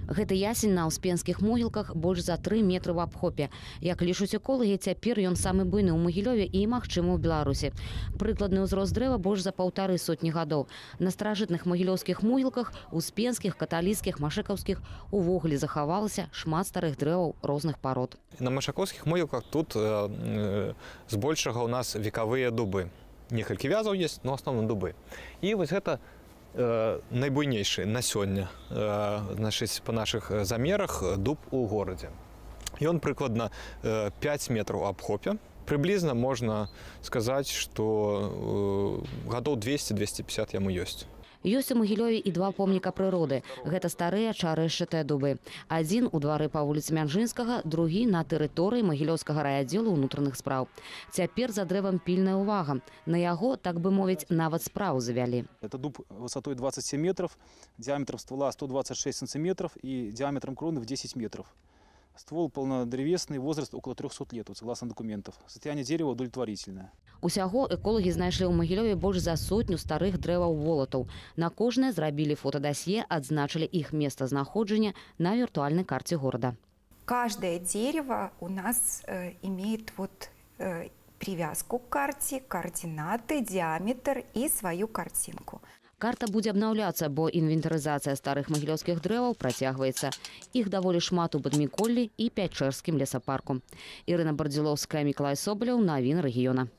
Гэты ясень на ўспенскіх могілках больш за 3 метры ў абхопе. Як лічуць эколагі, цяпер ён самы буйны ў Магілёве і, магчыма, ў Беларусі. Прыкладны ўзрост дрэва больш за 1,5 сотні гадоў. На старажытных магілёўскіх могілках, успенскіх, каталіцкіх, машэкаўскіх увогуле захавалася шмат старых дрэваў розных парод. На машэкаўскіх могілках тут збольшага ў нас векавыя дубы. Некалькі вязаў есть, но асноўна дубы. І вось гэта найбуйнейшы на сёння, значыць, па нашых замерах дуб у горадзе. Ён прыкладна 5 метраў у абхопе. Прыблізна можна сказаць, што гадоў 200-250 яму ёсць. Ёсць у Магілёве і 2 помніка прыроды. Гэта старыя чарэшчатыя дубы. Адзін у двары па вуліцы Мянжынскага, другі на тэрыторыі Магілёўскага райаддзелу ўнутраных спраў. Цяпер за дрэвам пільная ўвага. На яго, так бы мовіць, нават справу завялі. Это дуб высотой 27 метров, диаметром ствола 126 сантиметров и диаметром кроны в 10 метров. Ствол полнодревесный, возраст около 300 лет, согласно документов. Состояние дерева удовлетворительное. Усяго эколагі знайшлі ў Магілёве больш за 100 старых дрэваў-волатаў. На кожнае зрабілі фотодасье, адзначылі іх месцазнаходжання на віртуальнай карце горада. Каждое дерево у нас имеет привязку к карте, координаты, диаметр и свою картинку. Карта будзе абнаўляцца, бо інвентарызацыя старых магілёўскіх дрэваў працягваецца. Іх даволі шмат у Бадміколлі і Пячэрскім лесапарку. Ірына Бардзілоўская, Мікалай Собаляў, навіны рэгіёна.